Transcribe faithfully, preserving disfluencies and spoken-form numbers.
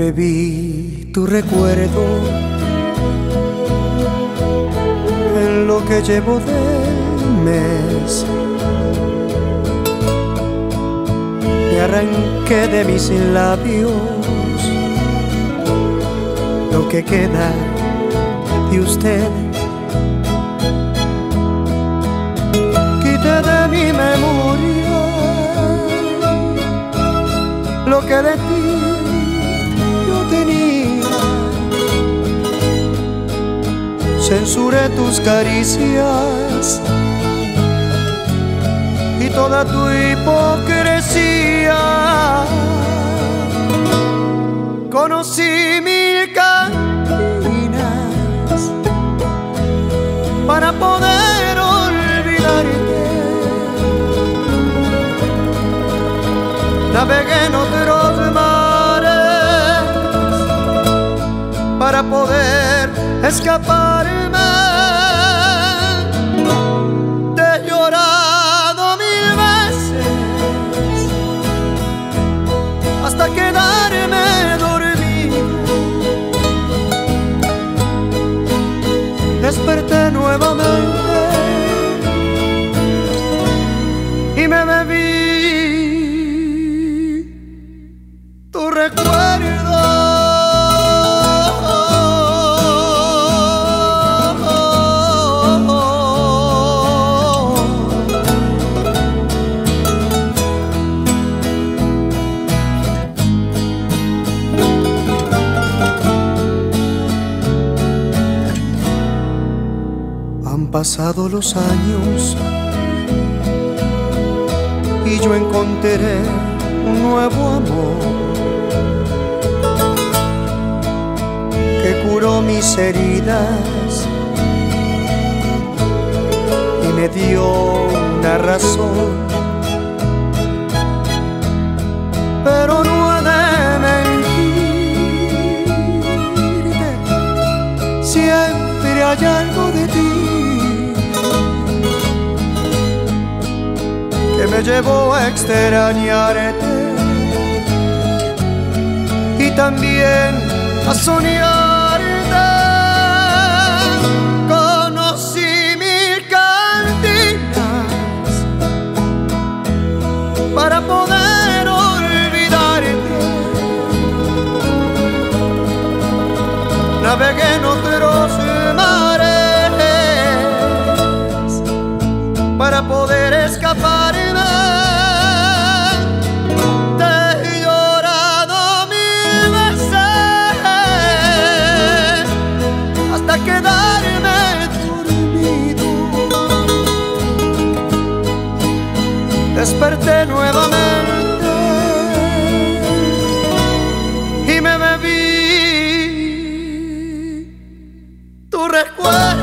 bebí tu recuerdo en lo que llevo del mes. Me arranqué de mis labios lo que queda de usted. Quité de mi memoria lo que de ti yo tenía. Censuré tus caricias y toda tu hipocresía. Conocí mil cantinas para poder olvidarte. Navegué en otros mares para poder escaparme. Te he llorado mil veces hasta quedarme dormido. Desperté nuevamente y me bebí tu recuerdo. Han pasado los años y yo encontré un nuevo amor que curó mis heridas y me dio una razón. Pero no he de mentirte, siempre hay algo de ti que me llevó a extrañarte y también a soñarte. Conocí mil cantinas para poder olvidarte. Navegué en otros mares para poder escaparme. Te he llorado mil veces hasta quedarme dormido. Desperté nuevamente y me bebí tu recuerdo.